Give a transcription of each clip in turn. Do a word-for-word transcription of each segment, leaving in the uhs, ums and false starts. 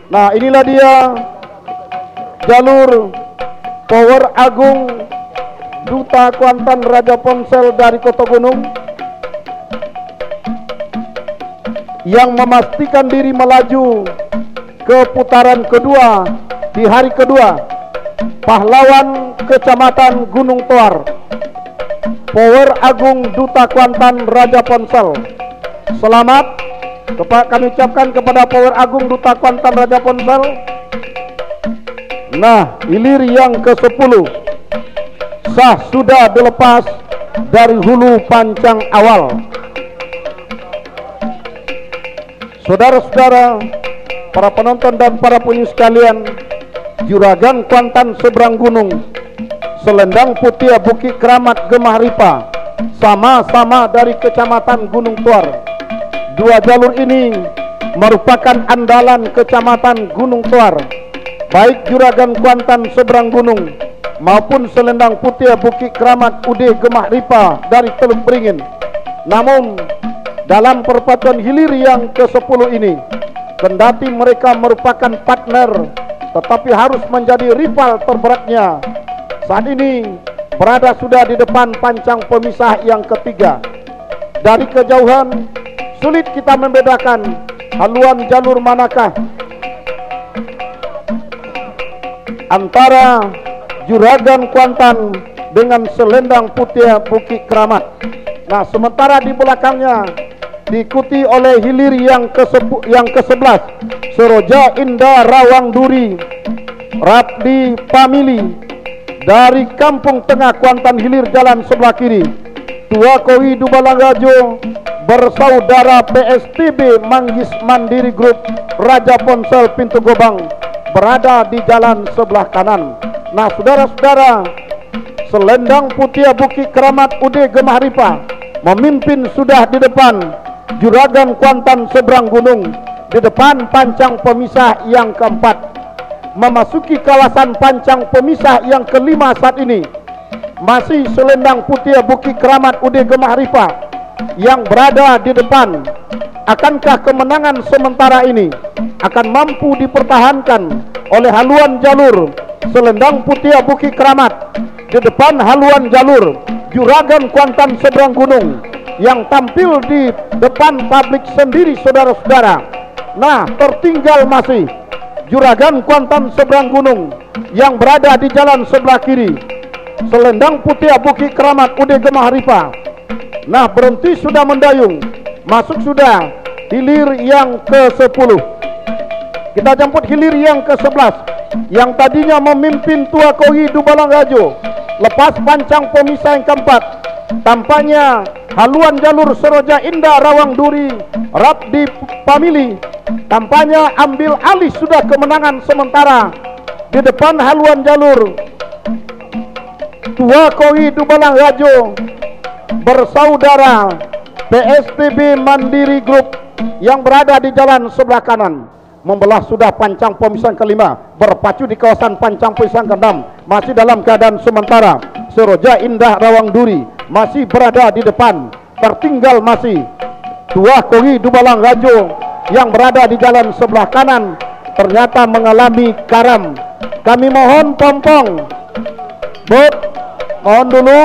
Nah, inilah dia jalur Power Agung Duta Kuantan Raja Ponsel dari Kota Gunung yang memastikan diri melaju ke putaran kedua di hari kedua. Pahlawan Kecamatan Gunung Toar, Power Agung Duta Kuantan Raja Ponsel. Selamat kami ucapkan kepada Power Agung Duta Kuantan Raja Ponsel. Nah, hilir yang ke sepuluh sah sudah dilepas dari hulu pancang awal. Saudara-saudara, para penonton dan para pengunjung sekalian, Juragan Kuantan Seberang Gunung, Selendang Putih Bukit Keramat Gemah Ripa, sama-sama dari Kecamatan Gunung Toar. Dua jalur ini merupakan andalan Kecamatan Gunung Toar, baik Juragan Kuantan Seberang Gunung maupun Selendang Putih Bukit Keramat U D Gemah Ripa dari Teluk Beringin. Namun dalam perpaduan hilir yang ke sepuluh ini, kendati mereka merupakan partner, tetapi harus menjadi rival terberatnya. Saat ini berada sudah di depan pancang pemisah yang ketiga. Dari kejauhan sulit kita membedakan haluan jalur manakah antara Juragan Kuantan dengan Selendang Putih Bukit Keramat. Nah, sementara di belakangnya diikuti oleh hilir yang ke yang ke sebelas, Seroja Indah Rawang Duri Rapdi Pamili dari Kampung Tengah Kuantan Hilir jalan sebelah kiri. Tua Kowi Dubalanggajo bersaudara P S T B Manggis Mandiri Group Raja Ponsel Pintu Gobang berada di jalan sebelah kanan. Nah, saudara-saudara, Selendang Putih Bukit Keramat U D Gemah Ripa memimpin sudah di depan Juragan Kuantan Seberang Gunung di depan pancang pemisah yang keempat. Memasuki kawasan pancang pemisah yang kelima saat ini masih Selendang Putih Bukit Keramat U D Gemah Ripa yang berada di depan. Akankah kemenangan sementara ini akan mampu dipertahankan oleh haluan jalur Selendang Putih Bukit Keramat di depan haluan jalur Juragan Kuantan Seberang Gunung yang tampil di depan publik sendiri, saudara-saudara? Nah, tertinggal masih Juragan Kuantan Seberang Gunung yang berada di jalan sebelah kiri, Selendang Putih Bukit Keramat U D Gemah Ripa. Nah, berhenti sudah mendayung, masuk sudah hilir yang ke sepuluh. Kita jemput hilir yang ke sebelas yang tadinya memimpin Tua Kowi Dubalanggajo. Lepas pancang pemisah yang keempat, tampaknya haluan jalur Seroja Indah Rawang Duri Rapdi Pamili tampaknya ambil alih sudah kemenangan sementara di depan haluan jalur Tua Kowi Dubalanggajo bersaudara P S T B Mandiri Group yang berada di jalan sebelah kanan. Membelah sudah pancang pemisah kelima, berpacu di kawasan pancang pemisah keenam. Masih dalam keadaan sementara Seroja Indah Rawang Duri masih berada di depan. Tertinggal masih Tua Kowi Dubalanggajo yang berada di jalan sebelah kanan, ternyata mengalami karam. Kami mohon pompong, Bot, mohon dulu.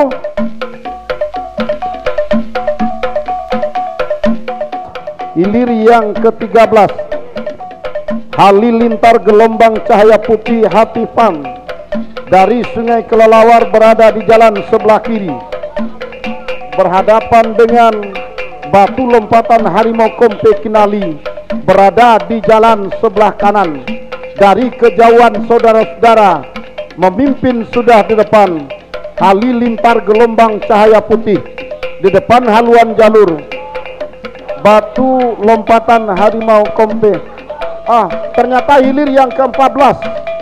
Hilir yang ke tiga belas, Halilintar Gelombang Cahaya Putih Hatifan dari Sungai Kelelawar berada di jalan sebelah kiri, berhadapan dengan Batu Lompatan Harimau Kompe Kinali berada di jalan sebelah kanan. Dari kejauhan saudara-saudara, memimpin sudah di depan Halilintar Gelombang Cahaya Putih di depan haluan jalur Batu Lompatan Harimau Kompe. Ah, ternyata hilir yang ke empat belas.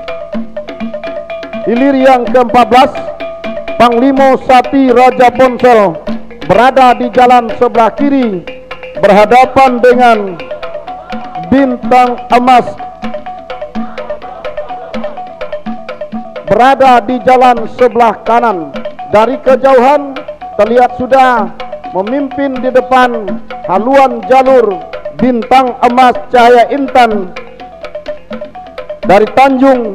Hilir yang ke empat belas, Panglima Sati Raja Ponsel berada di jalan sebelah kiri berhadapan dengan Bintang Emas berada di jalan sebelah kanan. Dari kejauhan terlihat sudah memimpin di depan haluan jalur Bintang Emas Cahaya Intan dari Tanjung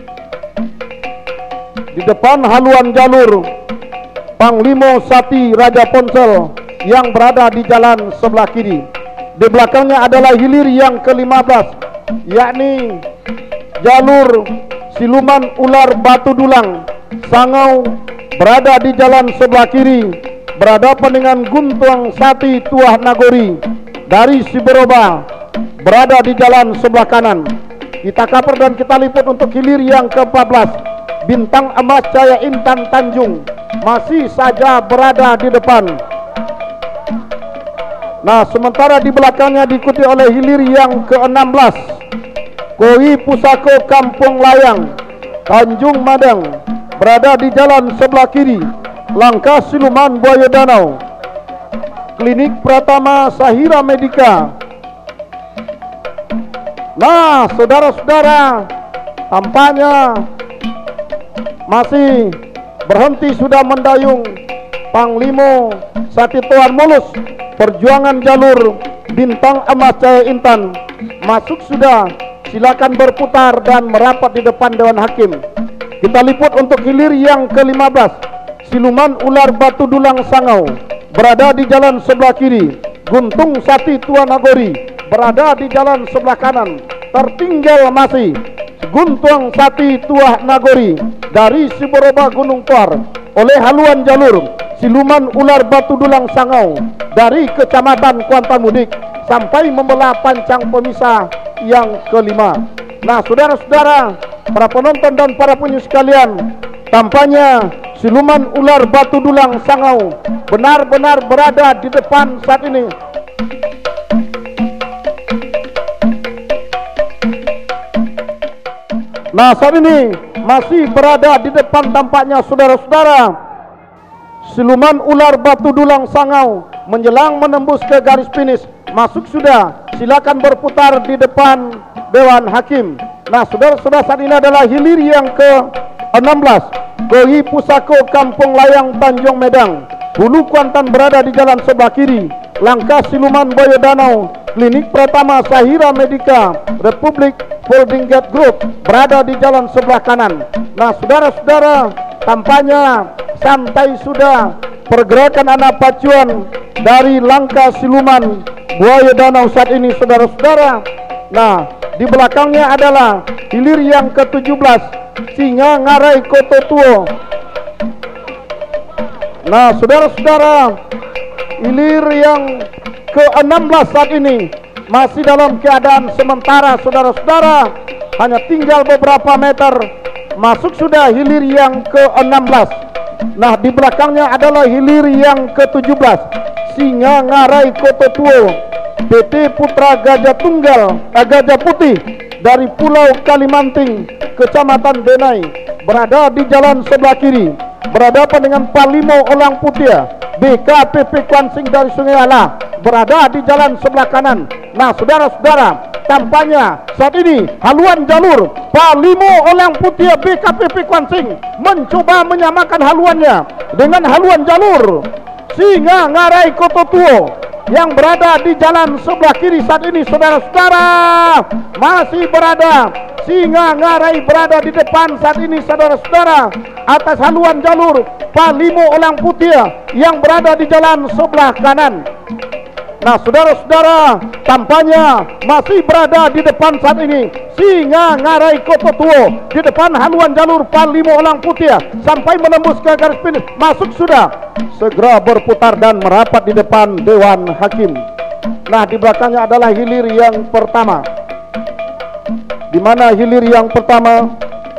di depan haluan jalur Panglima Sati Raja Ponsel yang berada di jalan sebelah kiri. Di belakangnya adalah hilir yang ke lima belas, yakni jalur Siluman Ular Batu Dulang Sangau berada di jalan sebelah kiri, berhadapan dengan Guntuang Sati Tuah Nagori dari Siberoba berada di jalan sebelah kanan. Kita cover dan kita liput untuk hilir yang ke empat belas, Bintang Emas Jaya Intan Tanjung masih saja berada di depan. Nah, sementara di belakangnya diikuti oleh hilir yang ke enam belas, Koi Pusako Kampung Layang Tanjung Madang berada di jalan sebelah kiri. Langkah Siluman Buaya Danau Klinik Pratama Sahira Medika. Nah, saudara-saudara, tampaknya masih berhenti sudah mendayung Panglima Sati Tuan Mulus. Perjuangan jalur Bintang Emas Jaya Intan masuk sudah. Silakan berputar dan merapat di depan Dewan Hakim. Kita liput untuk hilir yang ke lima belas, Siluman Ular Batu Dulang Sangau berada di jalan sebelah kiri. Guntung Sati Tuan Nagori berada di jalan sebelah kanan. Tertinggal masih Guntuang Sati Tuah Nagori dari Siberoba Gunung Tuar oleh haluan jalur Siluman Ular Batu Dulang Sangau dari Kecamatan Kuantan Mudik sampai membelah pancang pemisah yang kelima. Nah, saudara-saudara, para penonton dan para penyus sekalian, tampaknya Siluman Ular Batu Dulang Sangau benar-benar berada di depan saat ini. Nah, saat ini masih berada di depan tampaknya saudara-saudara. Siluman Ular Batu Dulang Sangau menjelang menembus ke garis finish. Masuk sudah. Silakan berputar di depan Dewan Hakim. Nah, saudara-saudara, saat ini adalah hilir yang ke enam belas, Koi Pusako Kampung Layang Tanjung Medang. Hulu Kuantan berada di jalan sebelah kiri. Langkah Siluman Buaya Danau Klinik Pratama Sahira Medika Republik Holding Gate Group berada di jalan sebelah kanan. Nah, saudara-saudara, tampaknya santai sudah pergerakan anak pacuan dari langkah Siluman Buaya Danau saat ini, saudara-saudara. Nah, di belakangnya adalah hilir yang ke tujuh belas, Singa Ngarai Koto Tuo. Nah, saudara-saudara, hilir yang ke enam belas saat ini masih dalam keadaan sementara, saudara-saudara. Hanya tinggal beberapa meter masuk sudah hilir yang ke enam belas. Nah, di belakangnya adalah hilir yang ke tujuh belas, Singa Ngarai Koto Tuo, P T Putra Gajah Tunggal eh, Gajah Putih dari Pulau Kalimanting, Kecamatan Benai berada di jalan sebelah kiri. Berhadapan dengan Palimo Olang Putia B K P P Kwansing dari Sungai Ala berada di jalan sebelah kanan. Nah, saudara-saudara, tampaknya saat ini haluan jalur Palimo Olang Putia B K P P Kwansing mencoba menyamakan haluannya dengan haluan jalur Singa Ngarai Koto Tuo yang berada di jalan sebelah kiri saat ini, saudara-saudara. Masih berada Singa Ngarai berada di depan saat ini, saudara-saudara, atas haluan jalur Palimo Olang Putia yang berada di jalan sebelah kanan. Nah, saudara-saudara, tampaknya masih berada di depan saat ini Singa Ngarai Koto Tuo di depan haluan jalur Palimo Olang Putia sampai menembus ke garis finish. Masuk sudah. Segera berputar dan merapat di depan Dewan Hakim. Nah, di belakangnya adalah hilir yang pertama, di mana hilir yang pertama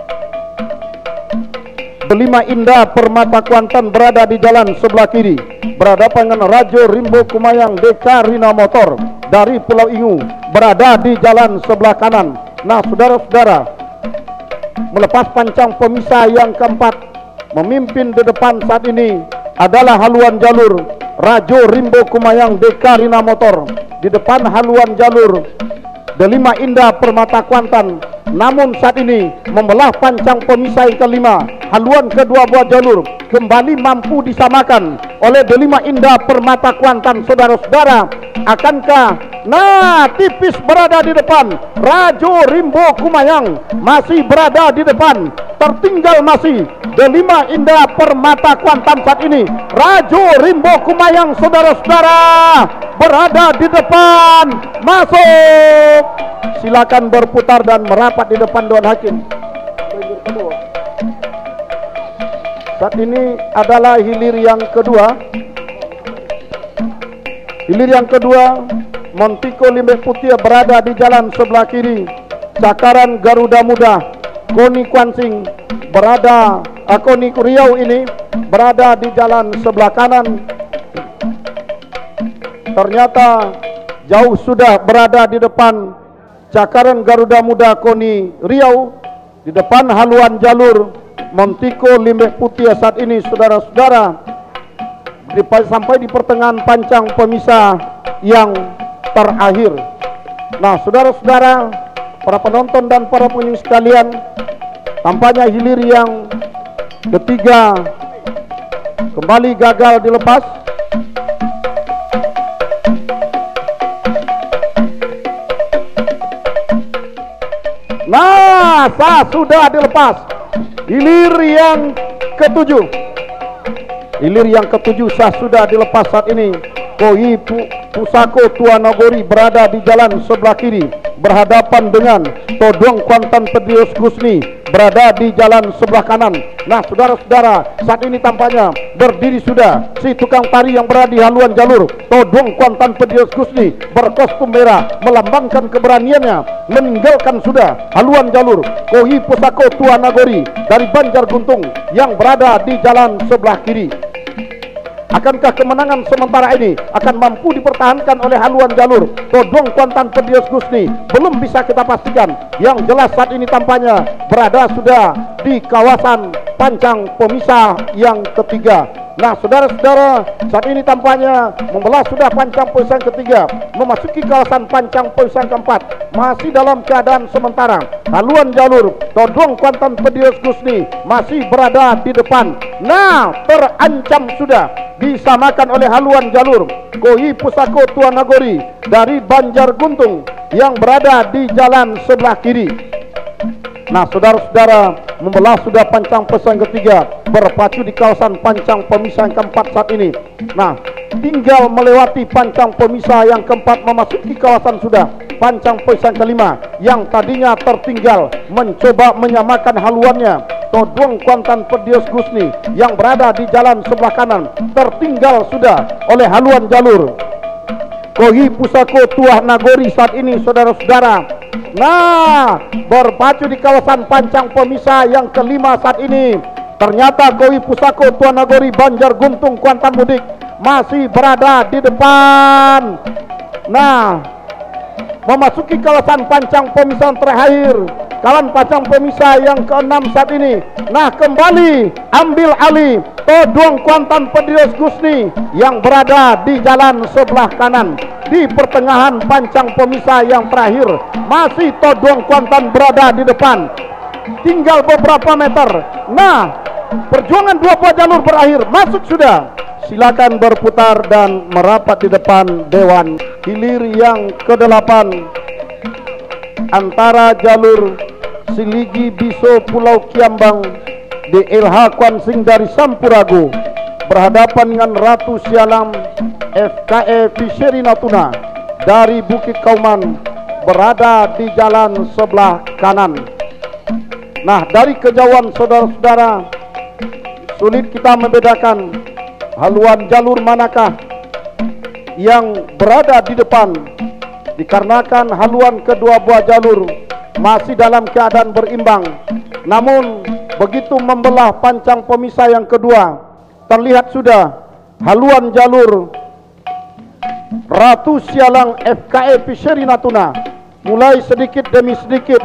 Delima Indah Permata Kuantan berada di jalan sebelah kiri, berhadapan dengan Rajo Rimbo Kumayang Deka Rina Motor dari Pulau Ingu berada di jalan sebelah kanan. Nah, saudara-saudara, melepas pancang pemisah yang keempat, memimpin di depan saat ini adalah haluan jalur Rajo Rimbo Kumayang Deka Rina Motor. Di depan haluan jalur Delima Indah Permata Kuantan, namun saat ini membelah pancang pemisah yang kelima. Haluan kedua buah jalur kembali mampu disamakan oleh Delima Indah Permata Kuantan. Saudara-saudara, akankah, nah, tipis berada di depan. Rajo Rimbo Kumayang masih berada di depan. Tertinggal masih Delima Indah Permata Kuantan saat ini. Rajo Rimbo Kumayang, saudara-saudara, berada di depan. Masuk. Silakan berputar dan merapat di depan Dewan Hakim. Saat ini adalah hilir yang kedua. Hilir yang kedua, Montiko Limbeh Putih berada di jalan sebelah kiri. Cakaran Garuda Muda, Koni Kwansing berada, uh, Koni Riau ini berada di jalan sebelah kanan. Ternyata jauh sudah berada di depan Cakaran Garuda Muda Koni Riau, di depan haluan jalur Montiko Limbeh Putih saat ini, saudara-saudara, sampai di pertengahan pancang pemisah yang terakhir. Nah, saudara-saudara, para penonton dan para pengunjung sekalian, tampaknya hilir yang ketiga kembali gagal dilepas. Nah, sah sudah dilepas. Hilir yang ketujuh. Hilir yang ketujuh sah sudah dilepas saat ini. Koi Pusako Tua Nagori berada di jalan sebelah kiri berhadapan dengan Todong Kuantan Pedios Gusni berada di jalan sebelah kanan. Nah, saudara-saudara, saat ini tampaknya berdiri sudah si tukang tari yang berada di haluan jalur Todong Kuantan Pedios Gusni berkostum merah, melambangkan keberaniannya, meninggalkan sudah haluan jalur Koi Pusako Tua Nagori dari Banjar Guntung yang berada di jalan sebelah kiri. Akankah kemenangan sementara ini akan mampu dipertahankan oleh haluan jalur Todong Kuantan Pedios Gusni? Belum bisa kita pastikan. Yang jelas saat ini tampaknya berada sudah di kawasan pancang pemisah yang ketiga. Nah, saudara-saudara, saat ini tampaknya membelah sudah pancang pemisah yang ketiga, memasuki kawasan pancang pemisah yang keempat. Masih dalam keadaan sementara, haluan jalur Todong Kuantan Pedios Gusni masih berada di depan. Nah, terancam sudah disamakan oleh haluan jalur Koi Pusako Tua Nagori dari Banjar Guntung yang berada di jalan sebelah kiri. Nah, saudara-saudara, membelah sudah pancang pemisah yang ketiga, berpacu di kawasan pancang pemisah yang keempat saat ini. Nah, tinggal melewati pancang pemisah yang keempat, memasuki kawasan sudah pancang pemisah yang kelima yang tadinya tertinggal, mencoba menyamakan haluannya Todong Kuantan Pedios Gusni yang berada di jalan sebelah kanan, tertinggal sudah oleh haluan jalur Koi Pusako Tua Nagori saat ini, saudara-saudara. Nah, berpacu di kawasan pancang pemisah yang kelima saat ini. Ternyata Koi Pusako Tua Nagori Banjar Guntung Kuantan Mudik masih berada di depan. Nah, memasuki kawasan pancang pemisah terakhir, kawasan pancang pemisah yang keenam saat ini. Nah, kembali ambil alih Todong Kuantan Pedios Gusni yang berada di jalan sebelah kanan. Di pertengahan pancang pemisah yang terakhir, masih Todong Kuantan berada di depan. Tinggal beberapa meter. Nah, perjuangan dua buah jalur berakhir. Masuk sudah. Silakan berputar dan merapat di depan Dewan. Hilir yang kedelapan antara jalur Siligi Biso Pulau Kiambang D L H Kwansing dari Sampurago berhadapan dengan Ratu Sialam F K E Fishery Natuna dari Bukit Kauman berada di jalan sebelah kanan. Nah, dari kejauhan saudara-saudara, sulit kita membedakan haluan jalur manakah yang berada di depan, dikarenakan haluan kedua buah jalur masih dalam keadaan berimbang. Namun begitu membelah pancang pemisah yang kedua, terlihat sudah haluan jalur Ratu Sialang F K E Fishery Natuna mulai sedikit demi sedikit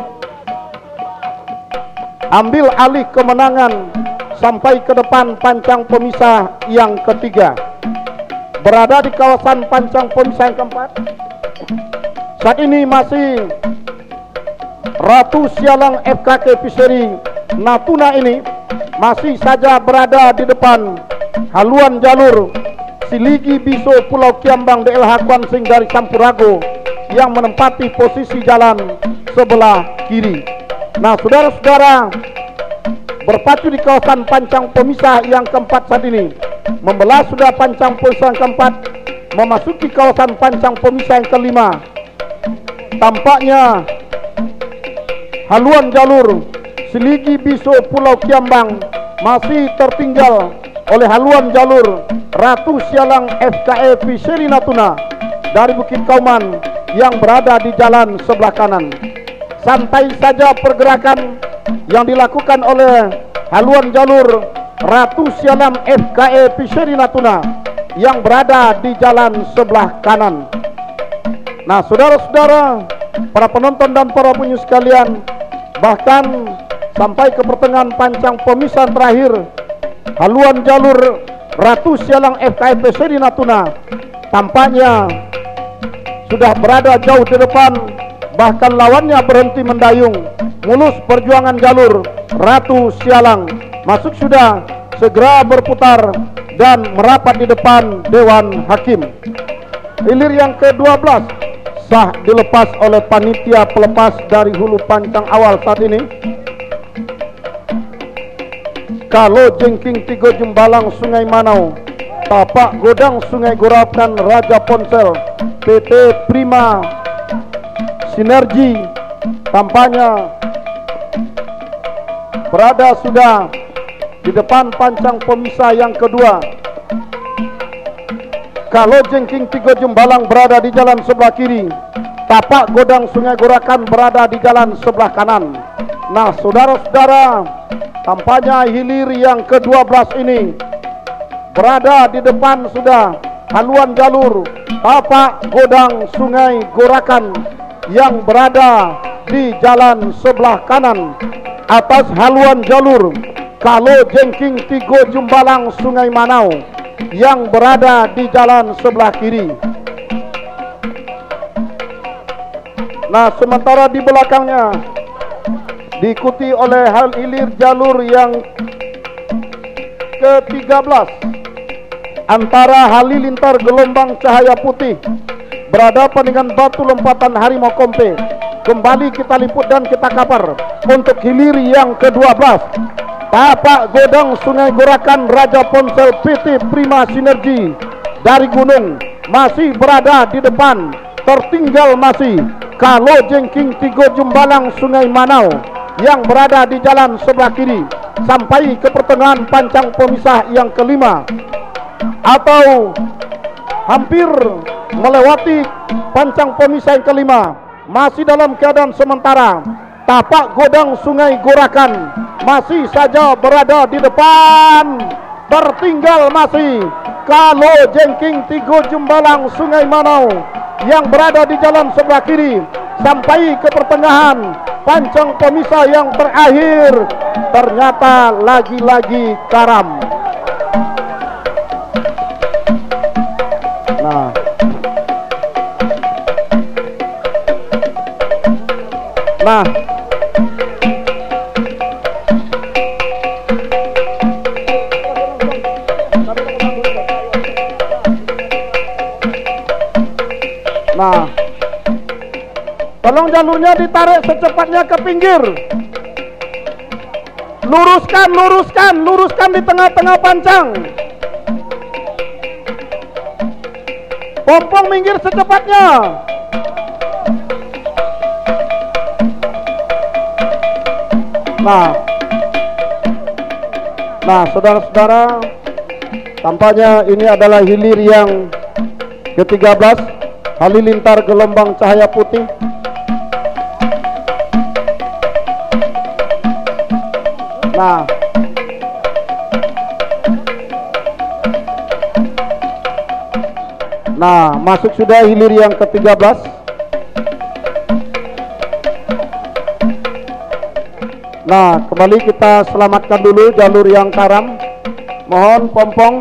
ambil alih kemenangan sampai ke depan pancang pemisah yang ketiga. Berada di kawasan pancang pemisah yang keempat, Saat ini masih Ratu Sialang F K K Fishery Natuna ini masih saja berada di depan haluan jalur Siligi Biso Pulau Kiambang D L H Kuansing dari Sampurago yang menempati posisi jalan sebelah kiri. Nah, saudara-saudara, berpacu di kawasan pancang pemisah yang keempat saat ini, membelah sudah pancang pemisah yang keempat, memasuki kawasan pancang pemisah yang kelima. Tampaknya haluan jalur Siligi Biso Pulau Kiambang masih tertinggal oleh haluan jalur Ratu Sialang F K E Fishery Natuna dari Bukit Kauman yang berada di jalan sebelah kanan. Santai saja pergerakan yang dilakukan oleh haluan jalur Ratu Sialang F K E Fishery Natuna yang berada di jalan sebelah kanan. Nah, saudara-saudara, para penonton dan para penyu sekalian, bahkan sampai ke pertengahan pancang pemisahan terakhir, haluan jalur Ratu Sialang F K E Fishery Natuna tampaknya sudah berada jauh di depan, bahkan lawannya berhenti mendayung. Mulus perjuangan jalur Ratu Sialang masuk sudah, segera berputar dan merapat di depan Dewan Hakim. Hilir yang ke dua belas sah dilepas oleh panitia pelepas dari hulu pancang awal saat ini. Kalau Jengking Tigo Jembalang Sungai Manau, Tapak Godang Sungai Gorakan Raja Ponsel, P T Prima Sinergi tampaknya berada sudah di depan pancang pemisah yang kedua. Kalau Jengking Tigo Jembalang berada di jalan sebelah kiri, Tapak Godang Sungai Gorakan berada di jalan sebelah kanan. Nah, saudara-saudara, tampaknya hilir yang ke dua belas ini berada di depan sudah haluan jalur Tapak Godang Sungai Gorakan yang berada di jalan sebelah kanan. Atas haluan jalur Kalau Jengking Tigo Jembalang Sungai Manau yang berada di jalan sebelah kiri. Nah, sementara di belakangnya diikuti oleh hal hilir jalur yang ke tiga belas antara Halilintar Gelombang Cahaya Putih berhadapan dengan Batu Lompatan Harimau Kompe. Kembali kita liput dan kita kapar untuk hilir yang ke dua belas. Tapak Godang Sungai Gorakan Raja Ponsel P T Prima Sinergi dari Gunung masih berada di depan. Tertinggal masih Kalau Jengking Tigo Jembalang Sungai Manau yang berada di jalan sebelah kiri sampai ke pertengahan pancang pemisah yang kelima, atau hampir melewati pancang pemisah yang kelima. Masih dalam keadaan sementara, Tapak Godang Sungai Gorakan masih saja berada di depan. Tertinggal masih Kalau Jengking Tigo Jembalang Sungai Manau yang berada di jalan sebelah kiri sampai ke pertengahan pancang pemisah yang terakhir. Ternyata lagi-lagi karam. Nah, nah, nah, tolong jalurnya ditarik secepatnya ke pinggir. Luruskan, luruskan, luruskan di tengah-tengah pancang. Pompong minggir secepatnya. Nah, nah, saudara-saudara, tampaknya ini adalah hilir yang ke tiga belas. Halilintar Gelombang Cahaya Putih. Nah, nah, masuk sudah hilir yang ke tiga belas. Nah, kembali kita selamatkan dulu jalur yang karam. Mohon pompong.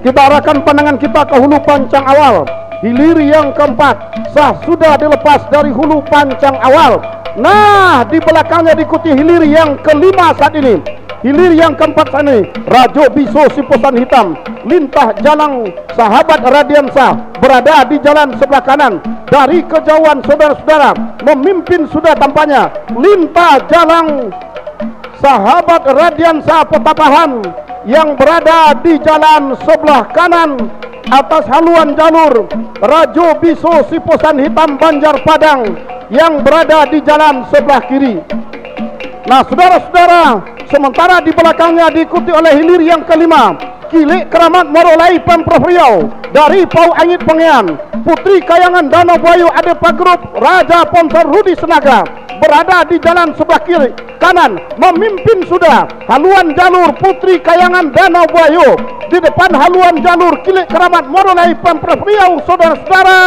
Kita arahkan pandangan kita ke hulu pancang awal. Hilir yang keempat sah sudah dilepas dari hulu pancang awal. Nah, di belakangnya diikuti hilir yang kelima saat ini. Hilir yang keempat saat ini Rajo Biso Siposan Hitam lintah jalan sahabat Radiansa berada di jalan sebelah kanan. Dari kejauhan saudara-saudara memimpin sudah tampaknya lintah jalan sahabat Radiansa Petapahan yang berada di jalan sebelah kanan. Atas haluan jalur Rajo Biso Siposan Hitam Banjar Padang yang berada di jalan sebelah kiri. Nah, saudara-saudara, sementara di belakangnya diikuti oleh hilir yang kelima Kilik Keramat Morolai Pemprov Riau dari Pau Angit Pengean, Putri Kayangan Danau Buayu Adepa Group Raja Ponsor Rudi Senaga berada di jalan sebelah kiri kanan memimpin sudah haluan jalur Putri Kayangan Danau Buayu. Di depan haluan jalur Kilik Keramat Morolai Pemprov Riau, saudara-saudara.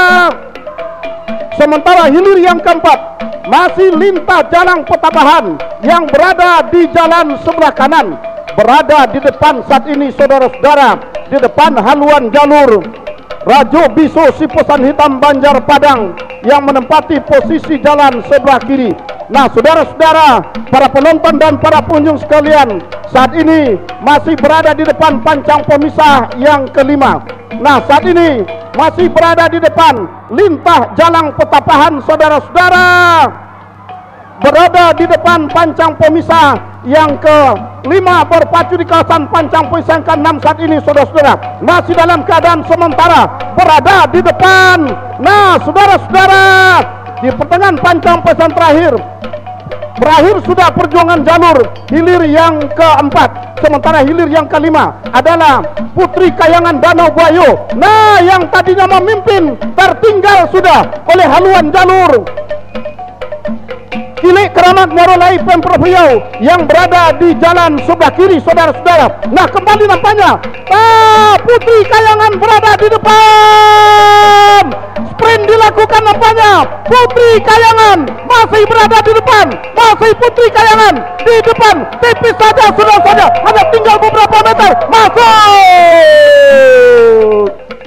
Sementara hilir yang keempat masih lintah jalan Petabahan yang berada di jalan sebelah kanan, berada di depan saat ini, saudara-saudara, di depan haluan jalur Rajo Biso Siposan Hitam Banjar Padang yang menempati posisi jalan sebelah kiri. Nah, saudara-saudara, para penonton dan para pengunjung sekalian, saat ini masih berada di depan pancang pemisah yang kelima. Nah, saat ini masih berada di depan lintah jalan Petapahan, saudara-saudara, berada di depan pancang pemisah yang kelima berpacu di kawasan pancang pemisah yang keenam saat ini, saudara-saudara, masih dalam keadaan sementara berada di depan. Nah, saudara-saudara, di pertengahan pancang pemisah terakhir berakhir sudah perjuangan jalur hilir yang keempat. Sementara hilir yang kelima adalah Putri Kayangan Danau Buayu. Nah, yang tadinya memimpin tertinggal sudah oleh haluan jalur Kilik Keramat Morolai Pemprov Riau yang berada di jalan sebelah kiri, saudara-saudara. Nah, kembali nampaknya ah, Putri Kayangan berada di depan. Sprint dilakukan nampaknya. Putri Kayangan masih berada di depan. Masih Putri Kayangan di depan. Tipis saja, saudara-saudara. Hanya tinggal beberapa meter. Masuk.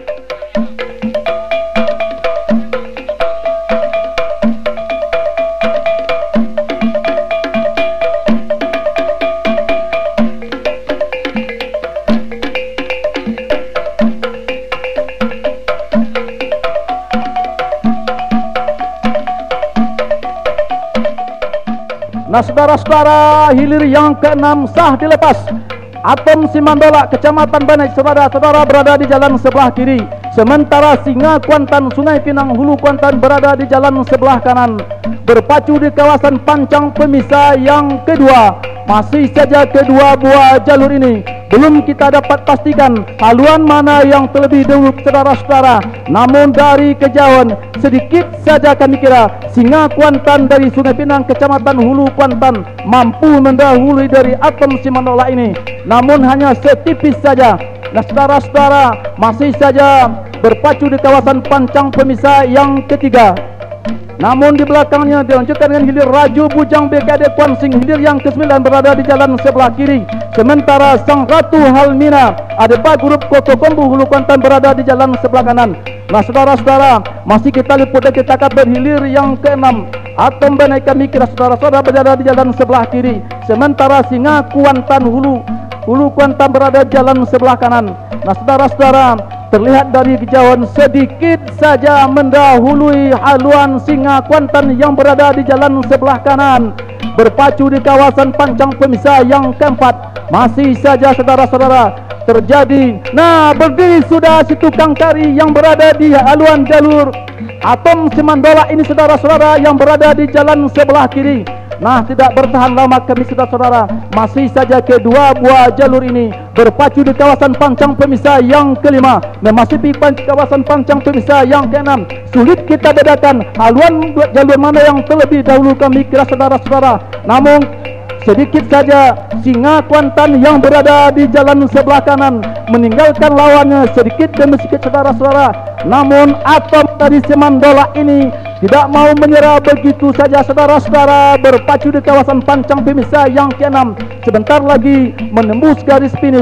Nah, saudara-saudara, hilir yang keenam sah dilepas. Atom Simandola, Kecamatan Banai, saudara-saudara, berada di jalan sebelah kiri. Sementara Singa Kuantan, Sungai Pinang, Hulu Kuantan berada di jalan sebelah kanan. Berpacu di kawasan pancang pemisah yang kedua. Masih saja kedua buah jalur ini belum kita dapat pastikan haluan mana yang terlebih dahulu, saudara-saudara. Namun dari kejauhan sedikit saja kami kira Singa Kuantan dari Sungai Pinang, Kecamatan Hulu Kuantan mampu mendahului dari Atom Simandola ini. Namun hanya setipis saja. Nah, saudara-saudara, masih saja berpacu di kawasan pancang pemisah yang ketiga. Namun di belakangnya dilanjutkan dengan hilir Rajo Bujang B K D Kuansing, hilir yang kesembilan berada di jalan sebelah kiri. Sementara Sang Ratu Halmina Adepa Grup Koko Kombu Hulu Kuantan berada di jalan sebelah kanan. Nah, saudara-saudara, masih kita liput dan kita kabar hilir yang keenam Atom Banai kami kira saudara-saudara berada di jalan sebelah kiri. Sementara Singa Kuantan Hulu Hulu Kuantan berada di jalan sebelah kanan. Nah, saudara-saudara, terlihat dari kejauhan sedikit saja mendahului haluan Singa Kuantan yang berada di jalan sebelah kanan. Berpacu di kawasan pancang pemisah yang keempat. Masih saja, saudara-saudara, terjadi. Nah, berdiri sudah si tukang kari yang berada di haluan jalur Atom Simandola ini, saudara-saudara, yang berada di jalan sebelah kiri. Nah, tidak bertahan lama kami, saudara-saudara, masih saja kedua buah jalur ini berpacu di kawasan pancang pemisah yang kelima, memasuki kawasan pancang pemisah yang keenam. Sulit kita bedakan haluan jalur mana yang terlebih dahulu kami kira, saudara-saudara. Namun sedikit saja Singa Kuantan yang berada di jalan sebelah kanan meninggalkan lawannya sedikit demi sedikit, saudara-saudara. Namun Atom dari Simandola ini tidak mau menyerah begitu saja, saudara-saudara, berpacu di kawasan pancang pemisah yang keenam. Sebentar lagi menembus garis finish.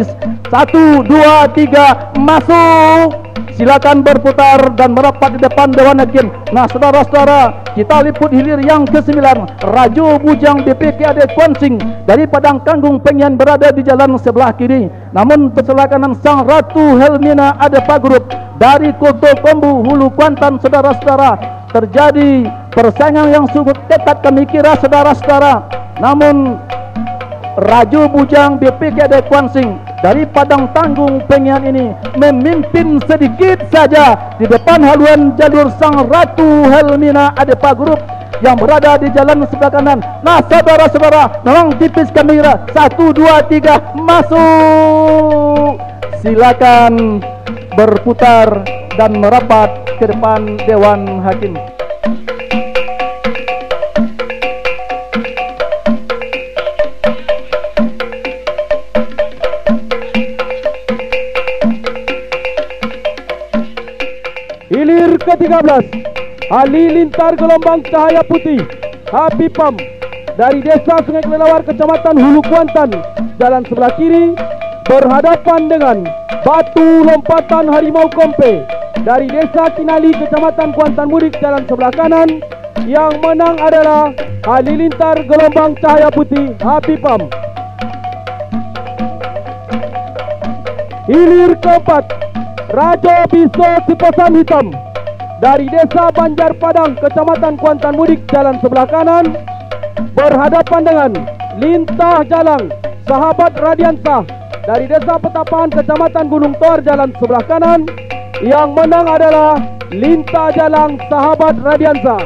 Satu, dua, tiga, masuk. Silakan berputar dan merapat di depan Dewan Hakim. Nah, saudara-saudara, kita liput hilir yang kesembilan. Rajo Bujang B P K A D Kuansing dari Padang Kanggung Pengian berada di jalan sebelah kiri. Namun persilakan Sang Ratu Helmina Adepa Group dari Koto Kombu Hulu Kuantan, saudara-saudara, terjadi persaingan yang sungguh ketat kami kira, saudara-saudara. Namun Rajo Bujang B P K A D Kuansing dari Padang Tanggung Pengian ini memimpin sedikit saja di depan haluan jalur Sang Ratu Helmina Adepa Group yang berada di jalan sebelah kanan. Nah, saudara-saudara, memang tipis kamera. Satu, dua, tiga, masuk. Silakan berputar dan merapat ke depan Dewan Hakim. Hilir ke tiga belas, Halilintar Gelombang Cahaya Putih H P P A M dari Desa Sungai Kelelawar, Kecamatan Hulu Kuantan, jalan sebelah kiri, berhadapan dengan Batu Lompatan Harimau Kompe dari Desa Kinali, Kecamatan Kuantan Mudik, jalan sebelah kanan. Yang menang adalah Halilintar Gelombang Cahaya Putih H P P A M. Hilir keempat, Rajo Biso Ciposan Hitam dari Desa Banjar Padang, Kecamatan Kuantan Mudik, jalan sebelah kanan, berhadapan dengan Lintah Jalang Sahabat Radiansah dari Desa Petapaan, Kecamatan Gunung Tor, jalan sebelah kanan. Yang menang adalah Lintah Jalang Sahabat Radiansah.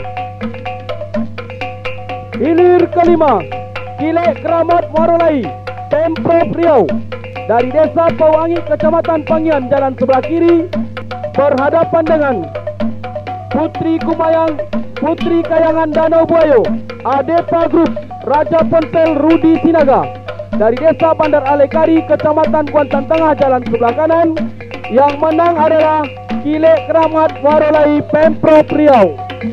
Hilir kelima, Kilek Keramat Warolai Pemprov Riau dari Desa Pauangi, Kecamatan Pangian, jalan sebelah kiri, berhadapan dengan Putri Kumayang Putri Kayangan Danau Buayo Adepa Group Raja Ponsel Rudi Sinaga dari Desa Bandar Alekari, Kecamatan Kuantan Tengah, jalan sebelah kanan. Yang menang adalah Kilek Keramat Warolai Pemprov Riau.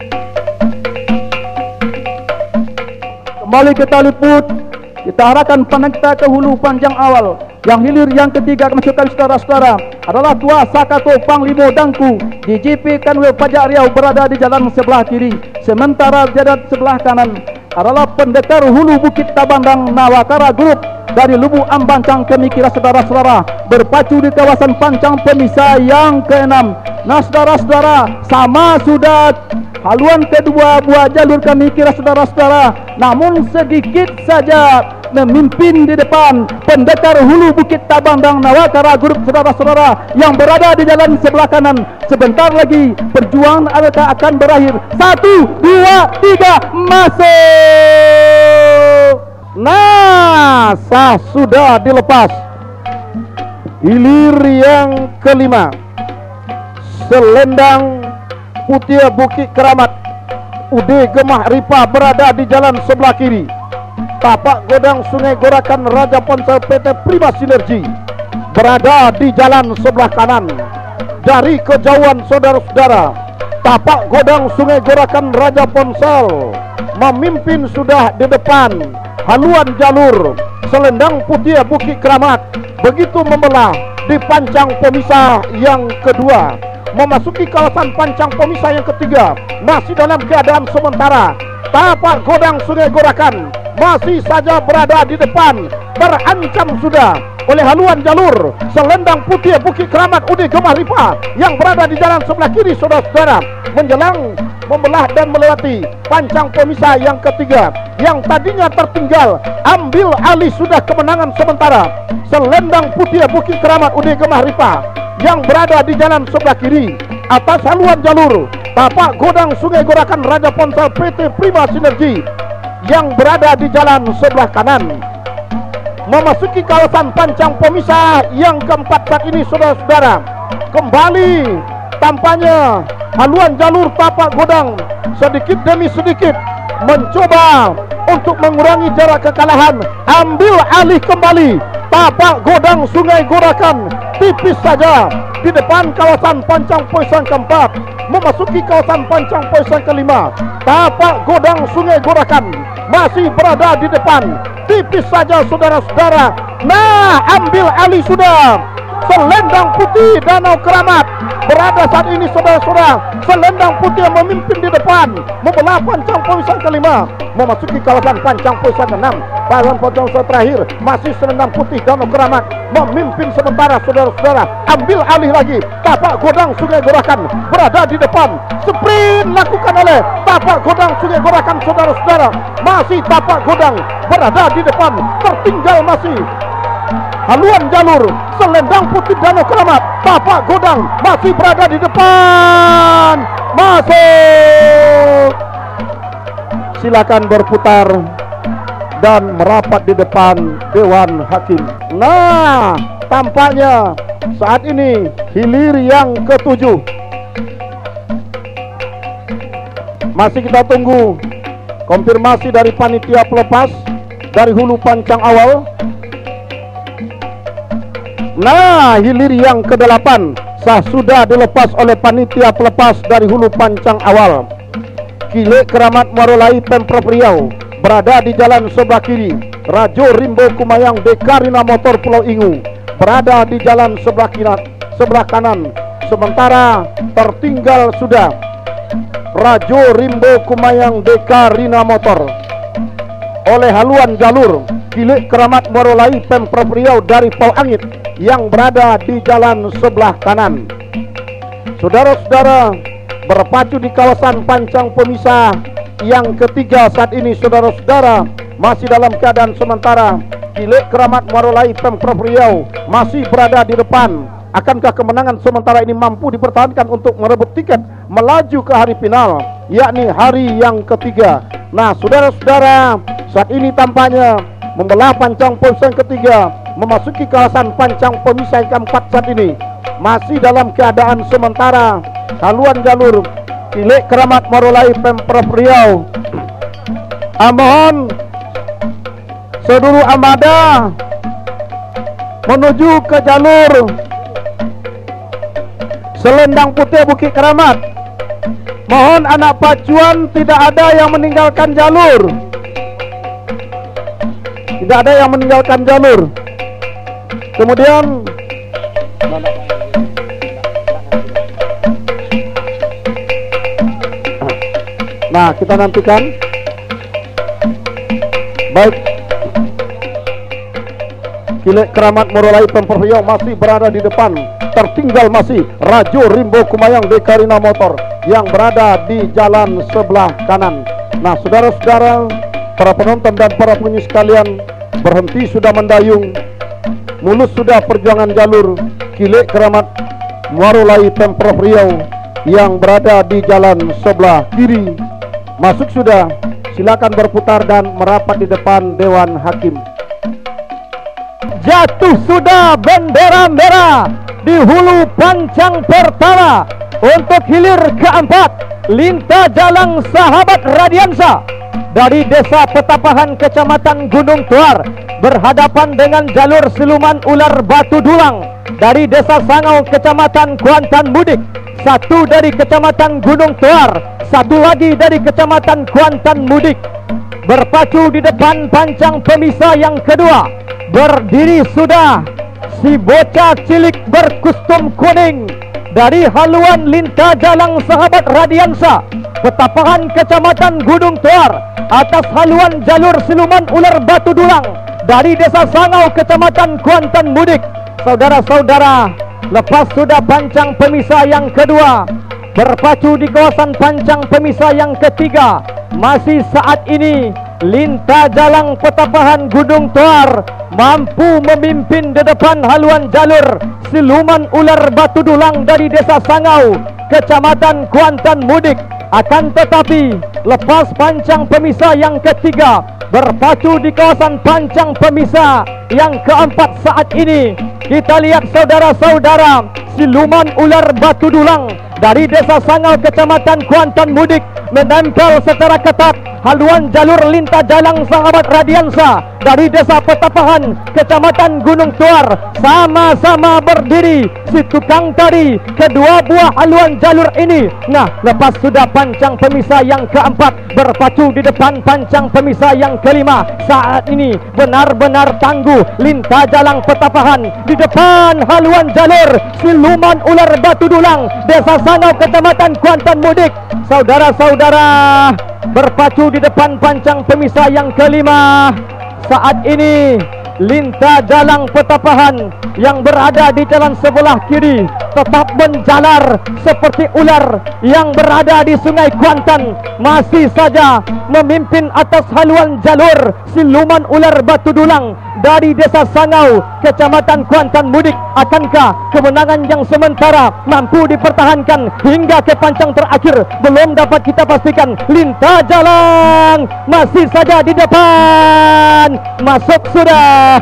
Kembali kita liput, kita arahkan pandang kita ke hulu panjang awal. Yang hilir yang ketiga, masukkan saudara-saudara, adalah Tua Sakato Panglimo Dangku di J P Kanwil Pajak Riau berada di jalan sebelah kiri. Sementara jalan sebelah kanan adalah Pendekar Hulu Bukit Tabandang Nawakara Group dari Lubuk Ambancang. Kami kira saudara-saudara berpacu di kawasan Pancang Pemisah yang keenam. Nah, saudara-saudara, sama sudah haluan kedua buah jalur kami kira saudara-saudara, namun sedikit saja memimpin di depan Pendekar Hulu Bukit Tabandang Nawakara Group, saudara-saudara, yang berada di jalan sebelah kanan. Sebentar lagi perjuangan mereka akan berakhir. Satu, dua, tiga, masuk. Nah, sah sudah dilepas. Hilir yang kelima, Selendang Putih Bukit Keramat U D Gemah Ripa berada di jalan sebelah kiri. Tapak Godang Sungai Gorakan Raja Ponsel P T Prima Sinergi berada di jalan sebelah kanan. Dari kejauhan saudara-saudara, tapak Godang Sungai Gorakan Raja Ponsel memimpin sudah di depan haluan jalur Selendang Putih Bukit Keramat. Begitu membelah di Pancang Pemisah yang kedua, memasuki kawasan Pancang Pemisah yang ketiga, masih dalam keadaan sementara. Tapak Godang Sungai Gorakan masih saja berada di depan, terancam sudah oleh haluan jalur Selendang Putih Bukit Keramat U D Gemah Ripa yang berada di jalan sebelah kiri, saudara-saudara, menjelang membelah dan melewati Pancang Pemisah yang ketiga. Yang tadinya tertinggal, ambil alih sudah kemenangan sementara Selendang Putih Bukit Keramat U D Gemah Ripa yang berada di jalan sebelah kiri atas haluan jalur tapak Godang Sungai Gorakan Raja Ponsel P T Prima Sinergi yang berada di jalan sebelah kanan. Memasuki kawasan Pancang Pemisah yang keempat saat ini, saudara-saudara, kembali tampaknya haluan jalur tapak Godang sedikit demi sedikit mencoba untuk mengurangi jarak kekalahan. Ambil alih kembali tapak Godang Sungai Gorakan, tipis saja di depan kawasan pancang poin yang keempat, memasuki kawasan pancang poin yang kelima. Tapak Godang Sungai Gorakan masih berada di depan, tipis saja saudara-saudara. Nah, ambil alih sudah Selendang Putih Danau Keramat berada saat ini saudara-saudara. Selendang Putih yang memimpin di depan, membelah pancang poin yang kelima, memasuki kawasan pancang poin yang keenam. Kawasan pancang poin terakhir masih Selendang Putih Danau Keramat memimpin sementara saudara-saudara. Ambil alih lagi Tapak Godang Sungai Gorakan berada di depan. Sprint lakukan oleh Tapak Godang Sungai Gorakan saudara-saudara. Masih Tapak Godang berada di depan, tertinggal masih haluan jalur Selendang Putih Danau Keramat. Tapak Godang masih berada di depan, masuk. Silakan berputar dan merapat di depan Dewan Hakim. Nah, tampaknya saat ini hilir yang ketujuh. Masih kita tunggu konfirmasi dari panitia pelepas dari hulu pancang awal. Nah, hilir yang kedelapan sah sudah dilepas oleh panitia pelepas dari hulu pancang awal. Kilek Keramat Marolai Pemprov Riau berada di jalan sebelah kiri. Rajo Rimbo Kumayang Dekarina Motor Pulau Ingu berada di jalan sebelah kiri, sebelah kanan. Sementara tertinggal sudah Rajo Rimbo Kumayang Dekarina Motor oleh haluan jalur Kilek Keramat Marolai Pemprov Riau dari Pau Angit yang berada di jalan sebelah kanan. Saudara-saudara, berpacu di kawasan pancang pemisah yang ketiga saat ini saudara-saudara, masih dalam keadaan sementara. Kilek Keramat Marolai Pemprov Riau masih berada di depan. Akankah kemenangan sementara ini mampu dipertahankan untuk merebut tiket melaju ke hari final, yakni hari yang ketiga? Nah, saudara-saudara, saat ini tampaknya membelah pancang poin yang ketiga, memasuki kawasan pancang pemisah yang keempat saat ini, masih dalam keadaan sementara. Haluan jalur Kilek Keramat Marolai Pemprov Riau. Mohon seluruh armada menuju ke jalur Selendang Putih Bukit Keramat. Mohon anak pacuan tidak ada yang meninggalkan jalur. Tidak ada yang meninggalkan jalur. Kemudian nah, kita nantikan. Baik, Kilek Keramat Marolai Pemprov Riau masih berada di depan. Tertinggal masih Rajo Rimbo Kumayang Dekarina Motor yang berada di jalan sebelah kanan. Nah, saudara-saudara, para penonton dan para pengunjung sekalian, berhenti sudah mendayung, mulus sudah perjuangan jalur Kilek Keramat Marolai Pemprov Riau yang berada di jalan sebelah kiri. Masuk sudah, silakan berputar dan merapat di depan Dewan Hakim. Jatuh sudah bendera merah di hulu pancang pertama untuk hilir keempat. Linta Jalang Sahabat Radiansa dari Desa Petapahan Kecamatan Gunung Tuar berhadapan dengan jalur siluman ular Batu Dulang dari Desa Sangau Kecamatan Kuantan Mudik. Satu dari Kecamatan Gunung Tuar, satu lagi dari Kecamatan Kuantan Mudik. Berpacu di depan pancang pemisah yang kedua, berdiri sudah si bocah cilik berkostum kuning dari haluan Linta Jalang Sahabat Radiansa Petapahan Kecamatan Gunung Tuar atas haluan jalur siluman ular Batu Dulang dari Desa Sangau Kecamatan Kuantan Mudik. Saudara-saudara, lepas sudah pancang pemisah yang kedua, berpacu di kawasan pancang pemisah yang ketiga, masih saat ini Linta Jalang Petapahan Gunung Tuar mampu memimpin di depan haluan jalur siluman ular Batu Dulang dari Desa Sangau Kecamatan Kuantan Mudik. Akan tetapi lepas pancang pemisah yang ketiga, berpacu di kawasan pancang pemisah yang keempat saat ini, kita lihat saudara-saudara, siluman ular Batu Dulang dari Desa Sangau Kecamatan Kuantan Mudik menempel secara ketat haluan jalur Lintah Jalang sahabat Radiansa dari Desa Petapahan Kecamatan Gunung Tuar. Sama-sama berdiri si tukang tadi kedua buah haluan jalur ini. Nah, lepas sudah pancang pemisah yang keempat berpacu di depan pancang pemisah yang kelima. Saat ini benar-benar tangguh Lintah Jalang Petapahan di depan haluan jalur siluman ular batu dulang Desa Sangau Kecamatan Kuantan Mudik. Saudara-saudara berpacu di depan pancang pemisah yang kelima. Saat ini Lintah Jalang Petapahan yang berada di jalan sebelah kiri tetap menjalar seperti ular yang berada di Sungai Kuantan, masih saja memimpin atas haluan jalur siluman ular batu dulang dari Desa Sangau Kecamatan Kuantan Mudik. Akankah kemenangan yang sementara mampu dipertahankan hingga ke pancang terakhir? Belum dapat kita pastikan. Lintah Jalang masih saja di depan. Masuk sudah.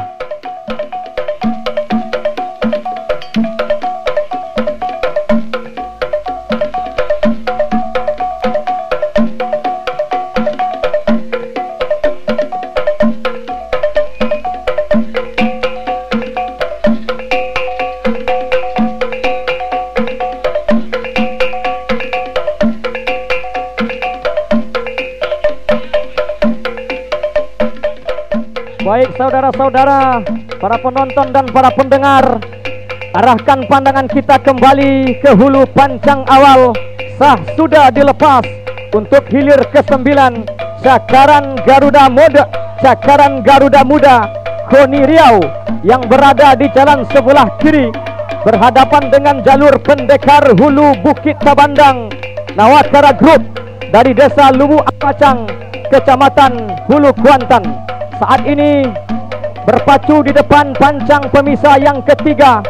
Baik saudara-saudara, para penonton dan para pendengar, arahkan pandangan kita kembali ke hulu pancang awal. Sah sudah dilepas untuk hilir kesembilan Cakaran Garuda Muda, Cakaran Garuda Muda Koni Riau yang berada di jalan sebelah kiri berhadapan dengan jalur pendekar hulu Bukit Tabandang Nawakara Group dari Desa Lubu Apacang Kecamatan Hulu Kuantan. Saat ini berpacu di depan pancang pemisah yang ketiga.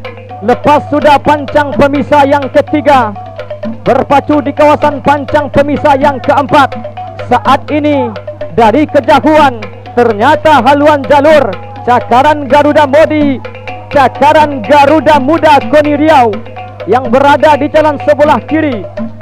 Lepas sudah pancang pemisah yang ketiga, berpacu di kawasan pancang pemisah yang keempat. Saat ini dari kejauhan ternyata haluan jalur Cakaran Garuda Modi, Cakaran Garuda Muda Koni Riau yang berada di jalan sebelah kiri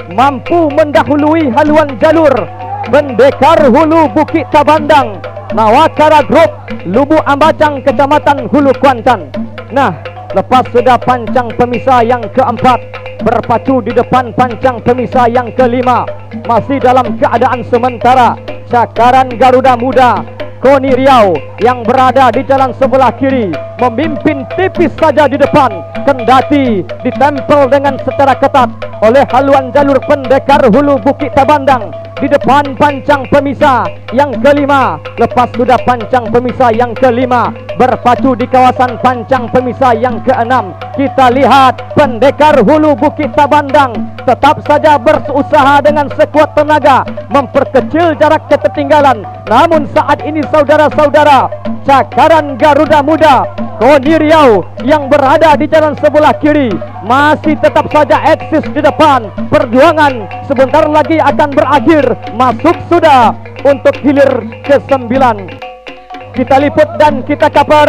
mampu mendahului haluan jalur pendekar hulu Bukit Tabandang Nawakara Group Lubu Ambacang Kecamatan Hulu Kuantan. Nah, lepas sudah pancang pemisah yang keempat berpacu di depan pancang pemisah yang kelima, masih dalam keadaan sementara Cakaran Garuda Muda Koni Riau yang berada di jalan sebelah kiri memimpin tipis saja di depan, kendati ditempel dengan secara ketat oleh haluan jalur pendekar hulu Bukit Tabandang di depan pancang pemisah yang kelima. Lepas sudah pancang pemisah yang kelima berpacu di kawasan pancang pemisah yang keenam, kita lihat pendekar hulu Bukit Tabandang tetap saja berusaha dengan sekuat tenaga memperkecil jarak ketertinggalan. Namun saat ini saudara-saudara, Cakaran Garuda Muda Koni Riau yang berada di jalan sebelah kiri masih tetap saja eksis di depan. Perjuangan sebentar lagi akan berakhir. Masuk sudah untuk hilir kesembilan. Kita liput dan kita kabar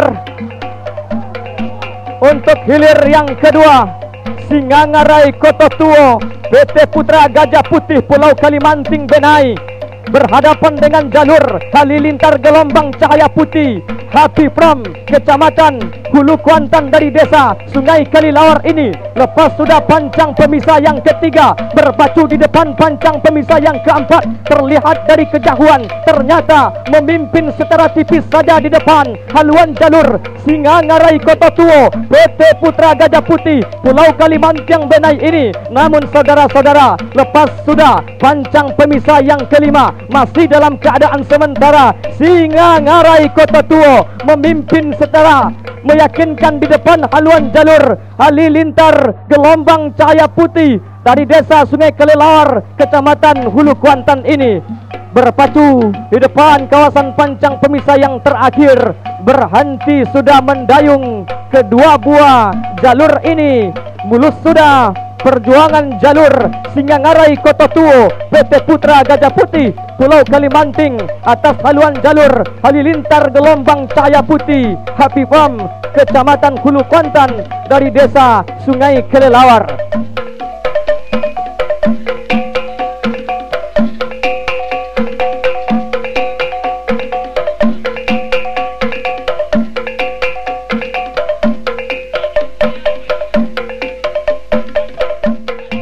untuk hilir yang kedua. Singangarai Koto Tuo P T Putra Gajah Putih Pulau Kalimanting Benai berhadapan dengan jalur Halilintar Gelombang Cahaya Putih Happy From Kecamatan Hulu Kuantan dari Desa Sungai Kalilawar ini. Lepas sudah pancang pemisah yang ketiga berpacu di depan pancang pemisah yang keempat, terlihat dari kejauhan ternyata memimpin secara tipis saja di depan haluan jalur Singangarai Koto Tuo P T Putra Gajah Putih Pulau Kalimanting Benai ini. Namun saudara-saudara, lepas sudah pancang pemisah yang kelima masih dalam keadaan sementara Singangarai Koto Tuo memimpin secara meyakinkan di depan haluan jalur Halilintar Gelombang Cahaya Putih dari Desa Sungai Kalilawar Kecamatan Hulu Kuantan ini. Berpacu di depan kawasan pancang pemisah yang terakhir, berhenti sudah mendayung kedua buah jalur ini. Mulus sudah perjuangan jalur Singangarai Koto Tuo P T Putra Gajah Putih Pulau Kalimanting atas haluan jalur Halilintar Gelombang Cahaya Putih Happy Farm Kecamatan Hulu Kuantan dari Desa Sungai Kelelawar.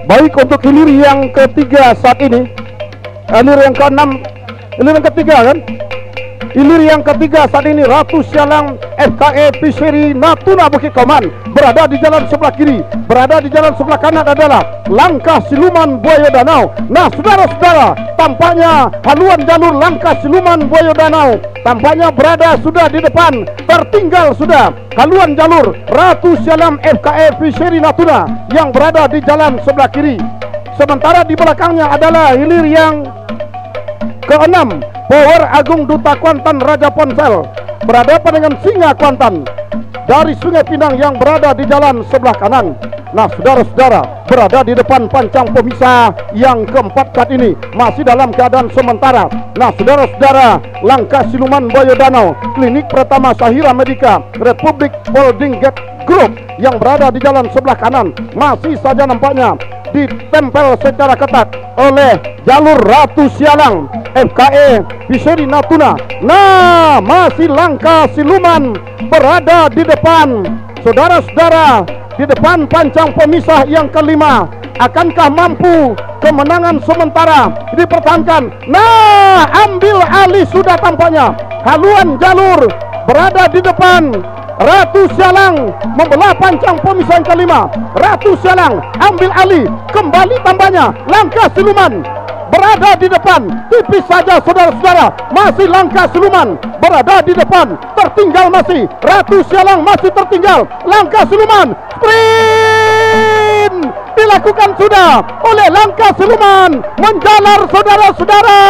Baik, untuk hilir yang ketiga saat ini, hilir yang keenam, hilir yang ketiga kan? Hilir yang ketiga saat ini Ratu Sialang F K E Fishery Natuna Bukit Kauman berada di jalan sebelah kiri, berada di jalan sebelah kanan adalah Langkah Siluman Buaya Danau. Nah, saudara-saudara, tampaknya haluan jalur Langkah Siluman Buaya Danau tampaknya berada sudah di depan, tertinggal sudah haluan jalur Ratu Sialang F K E Fishery Natuna yang berada di jalan sebelah kiri. Sementara di belakangnya adalah hilir yang keenam, Power Agung Duta Kuantan Raja Ponsel berhadapan dengan Singa Kuantan dari Sungai Pinang yang berada di jalan sebelah kanan. Nah, saudara-saudara, berada di depan pancang pemisah yang keempat saat ini masih dalam keadaan sementara. Nah, saudara-saudara, Langkah Siluman Buaya Danau, Klinik Pertama Sahira Medika, Republik Holding Gate Group yang berada di jalan sebelah kanan masih saja nampaknya ditempel secara ketat oleh jalur Ratu Sialang F K E Fishery Natuna. Nah, masih Langkah Siluman berada di depan. Saudara-saudara, di depan pancang pemisah yang kelima, akankah mampu kemenangan sementara dipertahankan? Nah, ambil alih sudah tampaknya haluan jalur berada di depan. Ratu Sialang membelah pancang pemisah yang kelima. Ratu Sialang ambil alih, kembali tambahnya Langkah Siluman berada di depan, tipis saja saudara-saudara. Masih Langkah Siluman berada di depan, tertinggal masih Ratu Sialang, masih tertinggal Langkah Siluman. Sprint dilakukan sudah oleh Langkah Siluman, menjalar saudara-saudara,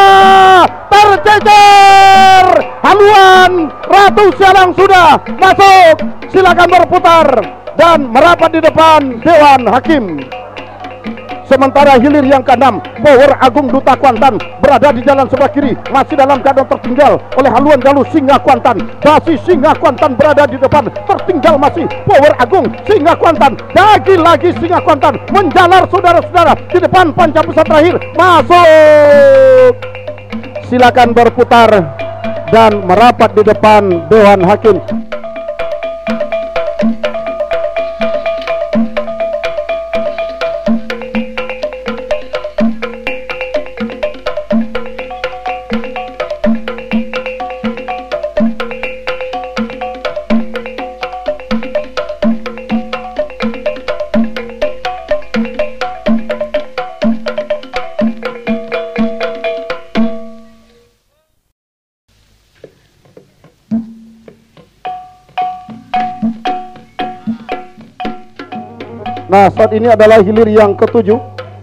tercecer haluan Ratu Sialang sudah masuk. Silakan berputar dan merapat di depan Dewan Hakim. Sementara hilir yang keenam, Power Agung Duta Kuantan berada di jalan sebelah kiri, masih dalam keadaan tertinggal oleh haluan jalur Singa Kuantan. Masih Singa Kuantan berada di depan, tertinggal masih Power Agung Singa Kuantan. Lagi-lagi Singa Kuantan menjalar saudara-saudara di depan pancang pusat terakhir, masuk. Silakan berputar dan merapat di depan Dewan Hakim. Nah, saat ini adalah hilir yang ketujuh,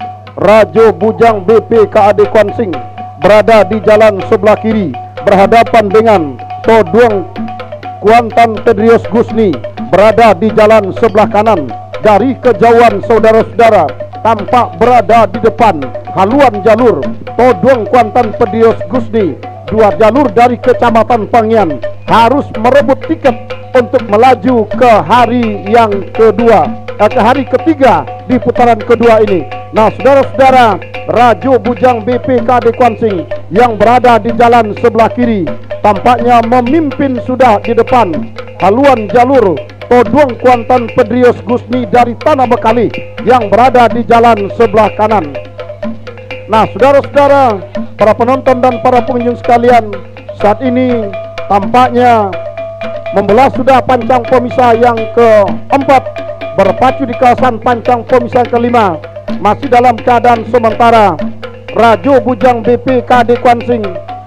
Rajo Bujang B P K A D Kuansing berada di jalan sebelah kiri berhadapan dengan Toduang Kuantan Tedrios Gusni berada di jalan sebelah kanan. Dari kejauhan saudara-saudara tampak berada di depan haluan jalur Toduang Kuantan Tedrios Gusni. Dua jalur dari Kecamatan Pangian harus merebut tiket untuk melaju ke hari yang kedua, eh, ke hari ketiga di putaran kedua ini. Nah, saudara-saudara, Rajo Bujang B P K A D Kuansing yang berada di jalan sebelah kiri tampaknya memimpin sudah di depan haluan jalur Toduang Kuantan Pedrios Gusni dari Tanah Bekali yang berada di jalan sebelah kanan. Nah, saudara-saudara, para penonton dan para pengunjung sekalian, saat ini tampaknya membelah sudah pancang pemisah yang keempat, berpacu di kawasan pancang pemisah kelima. Masih dalam keadaan sementara Rajo Bujang B P K A D Kuansing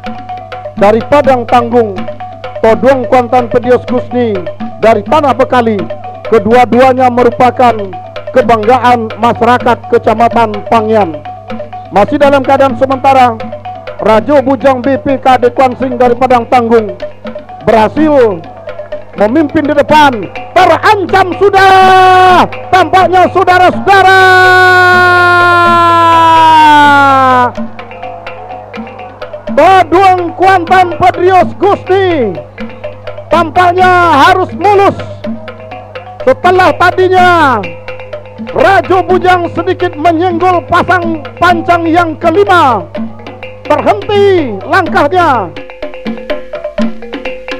dari Padang Tanggung, Toduang Kuantan Pedrios Gusni dari Tanah Bekali. Kedua-duanya merupakan kebanggaan masyarakat Kecamatan Pangian. Masih dalam keadaan sementara, Rajo Bujang B P K A D Kuansing dari Padang Tanggung berhasil memimpin di depan. Terancam sudah tampaknya saudara-saudara, Toduang Kuantan Pedrios Gusni tampaknya harus mulus setelah tadinya Rajo Bujang sedikit menyenggol pasang pancang yang kelima. Terhenti langkahnya.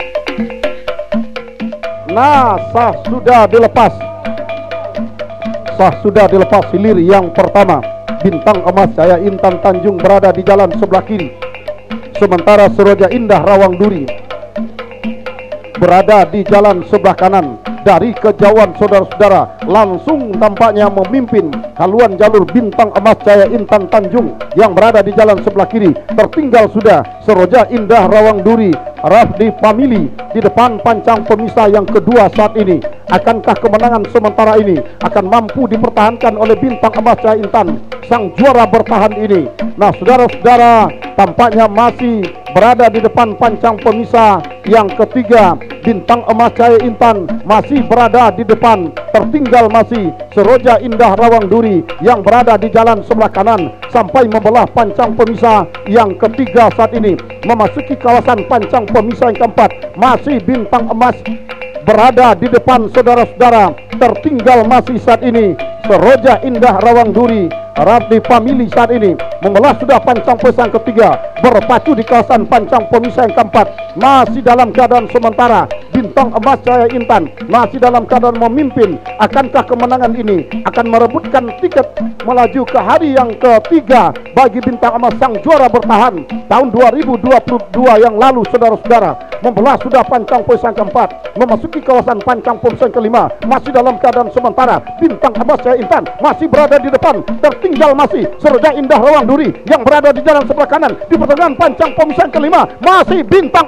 Nah, sah sudah dilepas. sah sudah dilepas hilir yang pertama. Bintang Emas Jaya Intan Tanjung berada di jalan sebelah kiri, sementara Seroja Indah Rawang Duri berada di jalan sebelah kanan. Dari kejauhan saudara-saudara langsung tampaknya memimpin haluan jalur Bintang Emas Jaya Intan Tanjung yang berada di jalan sebelah kiri. Tertinggal sudah Seroja Indah Rawang Duri, Rafdi Family di depan pancang pemisah yang kedua saat ini. Akankah kemenangan sementara ini akan mampu dipertahankan oleh Bintang Emas Jaya Intan, sang juara bertahan ini? Nah, saudara-saudara, tampaknya masih berada di depan pancang pemisah yang ketiga. Bintang Emas Jaya Intan masih berada di depan. Tertinggal masih Seroja Indah Rawang Duri yang berada di jalan sebelah kanan sampai membelah pancang pemisah yang ketiga saat ini. Memasuki kawasan pancang pemisah yang keempat, masih Bintang Emas berada di depan saudara-saudara. Tertinggal masih saat ini Seroja Indah Rawang Duri, Rafdi Family saat ini membelah sudah pancang pemisah yang ketiga, berpacu di kawasan pancang pemisah yang keempat. Masih dalam keadaan sementara Bintang Emas Jaya Intan masih dalam keadaan memimpin. Akankah kemenangan ini akan merebutkan tiket melaju ke hari yang ketiga bagi Bintang Emas, sang juara bertahan tahun dua ribu dua puluh dua yang lalu? Saudara-saudara, membelah sudah pancang pemisah yang keempat, memasuki kawasan pancang pemisah yang kelima. Masih dalam keadaan sementara Bintang Emas Jaya Intan masih berada di depan. Tertinggal masih Seroja Indah Rawang Duri yang berada di jalan sebelah kanan di pertengahan pancang pemisah yang kelima. Masih Bintang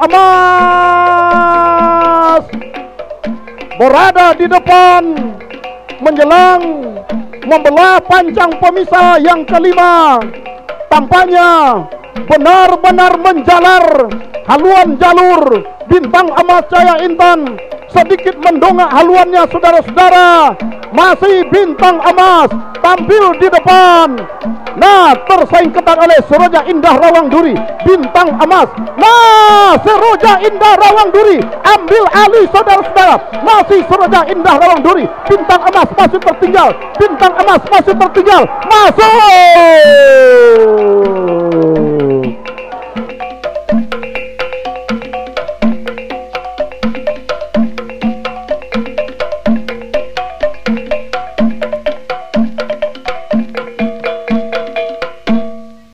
Emas berada di depan menjelang membelah pancang pemisah yang kelima. Tampaknya benar-benar menjalar haluan jalur Bintang Emas Jaya Intan, sedikit mendongak haluannya saudara-saudara. Masih Bintang Emas tampil di depan. Nah, tersaing ketat oleh Seroja Indah Rawang Duri. Bintang Emas, nah Seroja Indah Rawang Duri ambil alih saudara-saudara. Masih Seroja Indah Rawang Duri. Bintang Emas masih tertinggal. Bintang Emas masih tertinggal. Masuk.